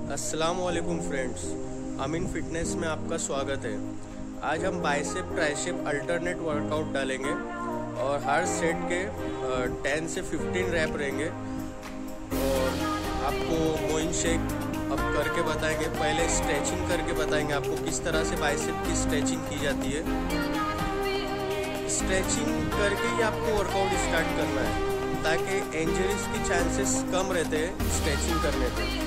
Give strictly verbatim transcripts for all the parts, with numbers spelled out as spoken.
अस्सलाम वालेकुम फ्रेंड्स, अमीन फिटनेस में आपका स्वागत है। आज हम बाइसेप ट्राइसेप अल्टरनेट वर्कआउट डालेंगे और हर सेट के टेन से फिफ्टीन रैप रहेंगे और आपको मोइन शेक अब करके बताएंगे। पहले स्ट्रेचिंग करके बताएंगे आपको किस तरह से बाइसेप की स्ट्रेचिंग की जाती है। स्ट्रेचिंग करके ही आपको वर्कआउट स्टार्ट करना है ताकि इंजरीज की चांसेस कम रहते हैं स्ट्रेचिंग करने पे।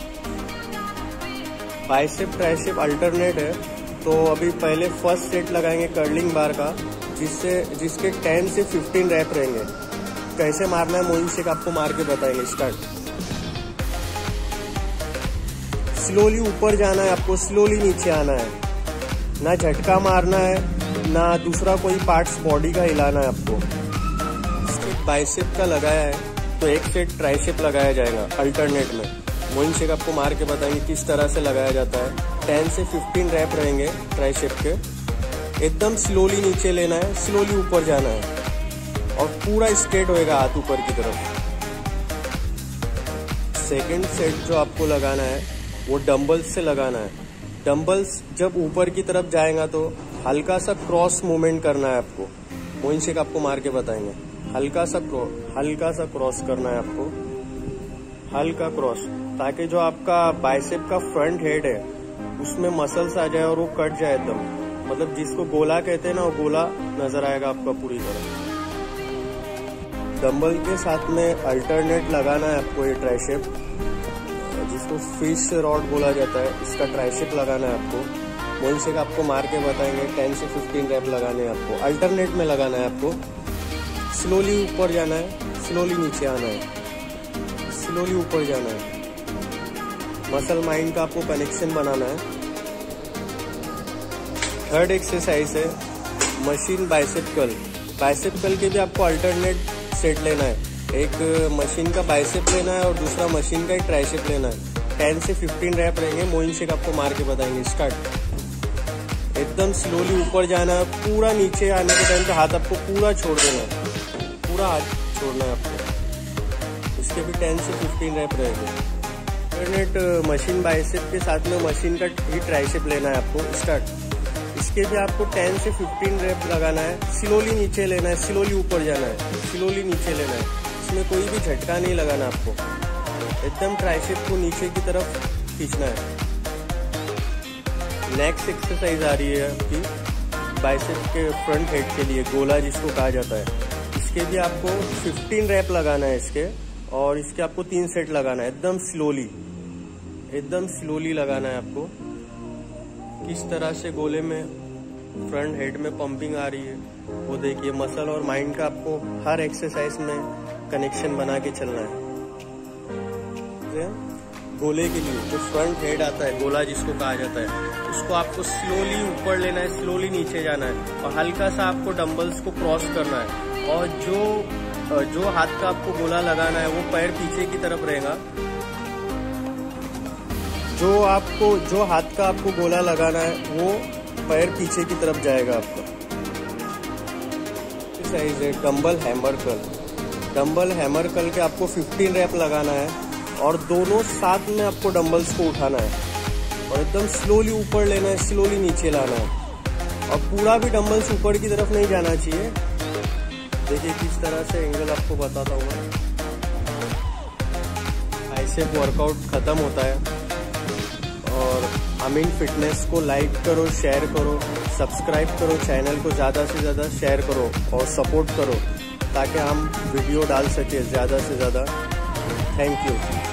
बाइसेप ट्राइसेप अल्टरनेट है तो अभी पहले फर्स्ट सेट लगाएंगे कर्लिंग बार का, जिससे जिसके टेन से फिफ्टीन रैप रहेंगे। कैसे मारना है मोइन शेक आपको मार के बताएंगे। स्टार्ट। स्लोली ऊपर जाना है आपको, स्लोली नीचे आना है, ना झटका मारना है ना दूसरा कोई पार्ट्स बॉडी का हिलाना है आपको। सेट बाइसेप का लगाया है तो एक सेट ट्राइसेप लगाया जाएगा अल्टरनेट में। मोइन शेक आपको मार के बताएंगे किस तरह से लगाया जाता है। टेन से फिफ्टीन रैप रहेंगे ट्राइसेप के। एकदम स्लोली नीचे लेना है, स्लोली ऊपर जाना है और पूरा स्ट्रेट होएगा हाथ ऊपर की तरफ। सेकंड सेट जो आपको लगाना है वो डंबल्स से लगाना है। डंबल्स जब ऊपर की तरफ जाएगा तो हल्का सा क्रॉस मूवमेंट करना है आपको। मोइन शेक आपको मार के बताएंगे। हल्का सा क्रॉस हल्का सा क्रॉस करना है आपको, हल्का क्रॉस, ताकि जो आपका बाइसेप का फ्रंट हेड है उसमें मसल्स आ जाए और वो कट जाए एकदम। मतलब जिसको गोला कहते हैं ना, वो गोला नजर आएगा आपका पूरी तरह। डंबल के साथ में अल्टरनेट लगाना है आपको। ये ट्राइसेप जिसको फिश रॉड बोला जाता है, इसका ट्राइसेप लगाना है आपको। मोइन शेक आपको मार के बताएंगे। टेन से फिफ्टीन रैप लगाने हैं आपको। अल्टरनेट में लगाना है आपको। स्लोली ऊपर जाना है, स्लोली नीचे आना है, स्लोली ऊपर जाना है। मसल माइंड का आपको कनेक्शन बनाना है। थर्ड एक्सरसाइज है machine bicep curl. Bicep curl के भी आपको अल्टरनेट सेट लेना है। एक मशीन का बाइसेप लेना है और दूसरा मशीन का एक ट्राइसेप लेना है। टेन से फिफ्टीन रैप रहेंगे। मोइन शेक आपको मार के बताएंगे। स्टार्ट। एकदम स्लोली ऊपर जाना है। पूरा नीचे आने के टाइम पे हाथ आपको पूरा छोड़ देना है, पूरा हाथ छोड़ना है आपको। इसके भी टेन से फिफ्टीन रैप रहेंगे। अल्टरनेट मशीन बाइसेप के साथ में मशीन का ही ट्राइसेप लेना है आपको। स्टार्ट। इसके भी आपको टेन से फिफ्टीन रैप लगाना है। स्लोली नीचे लेना है, स्लोली ऊपर जाना है, स्लोली नीचे लेना है। इसमें कोई भी झटका नहीं लगाना आपको। एकदम ट्राइसेप को नीचे की तरफ खींचना है। नेक्स्ट एक्सरसाइज आ रही है आपकी बाइसेप के फ्रंट हेड के लिए, गोला जिसको कहा जाता है। इसके भी आपको फिफ्टीन रैप लगाना है इसके, और इसके आपको तीन सेट लगाना है। एकदम स्लोली एकदम स्लोली लगाना है आपको। किस तरह से गोले में फ्रंट हेड में पंपिंग आ रही है वो देखिए। मसल और माइंड का आपको हर एक्सरसाइज में कनेक्शन बना के चलना है। गोले के लिए जो फ्रंट हेड आता है, गोला जिसको कहा जाता है, उसको आपको स्लोली ऊपर लेना है, स्लोली नीचे जाना है और हल्का सा आपको डंबल्स को क्रॉस करना है। और जो जो हाथ का आपको गोला लगाना है वो पैर पीछे की तरफ रहेगा। जो आपको जो हाथ का आपको गोला लगाना है वो पैर पीछे की तरफ जाएगा आपका। एक्सरसाइज है dumbbell hammer curl. Dumbbell hammer curl के आपको फिफ्टीन रैप लगाना है और दोनों साथ में आपको डंबल्स को उठाना है और एकदम स्लोली ऊपर लेना है, स्लोली नीचे लाना है और पूरा भी डंबल्स ऊपर की तरफ नहीं जाना चाहिए। देखिए किस तरह से एंगल आपको बताता हूँ मैं। बाइसेप वर्कआउट खत्म होता है और अमीन फिटनेस को लाइक करो, शेयर करो, सब्सक्राइब करो, चैनल को ज़्यादा से ज़्यादा शेयर करो और सपोर्ट करो ताकि हम वीडियो डाल सके ज़्यादा से ज़्यादा। Thank you.